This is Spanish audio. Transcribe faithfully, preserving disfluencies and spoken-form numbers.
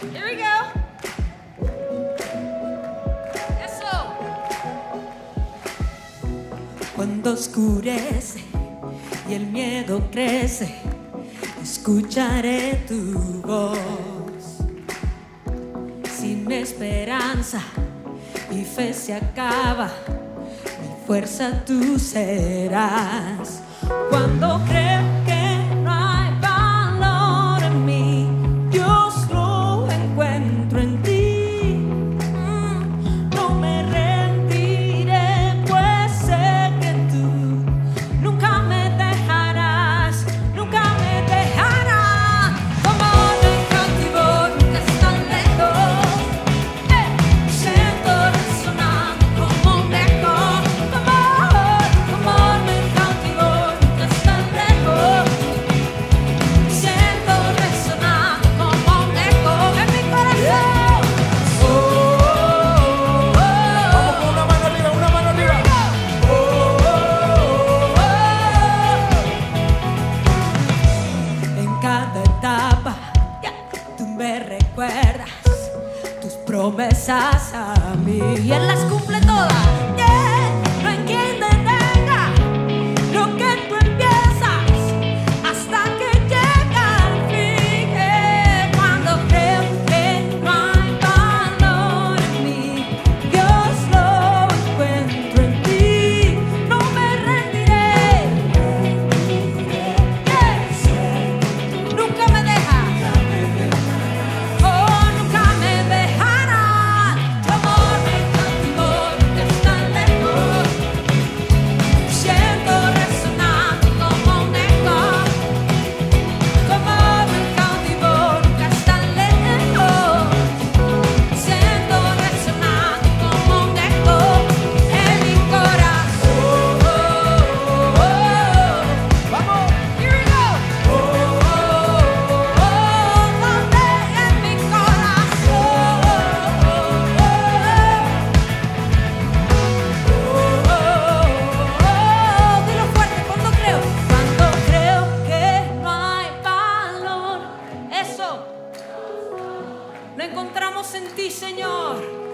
Here we go. Eso. Cuando oscurece y el miedo crece, escucharé tu voz. Sin esperanza y fe se acaba, mi fuerza tú serás. Cuando creo que no hay valor en mí, Dios lo encuentro en ti. Mm, no me rendiré, pues sé que tú nunca me dejarás, nunca me dejarás. Tu amor me cautivó, nunca es tan lejos. Eh, siento resonar como un eco. Tu amor, tu amor me cautivó, nunca es tan lejos. Siento resonar como un eco en mi corazón. Oh, oh, oh, Vamos con una mano arriba, una mano arriba. En cada etapa, tú me recuerdas tus promesas a mí y Él las cumple todas. Yeah. No hay quien detenga lo que tú empiezas hasta que llega al fin. Yeah. Cuando creo que no hay valor en mí, Dios lo encuentro en ti. No me rendiré. Yeah. Nunca me dejas, oh, nunca me dejarás. Tu amor me cautivó, nunca es tan lejos. Siento resonar como un eco. Tu amor me cautivó, nunca es tan lejos. Siento resonar como un eco en mi corazón. Vamos. Here we go. Oh, oh, oh, oh, donde en mi corazón. Oh, oh, oh, dilo fuerte, cuando creo, cuando creo que no hay valor, eso lo encontramos en ti, Señor.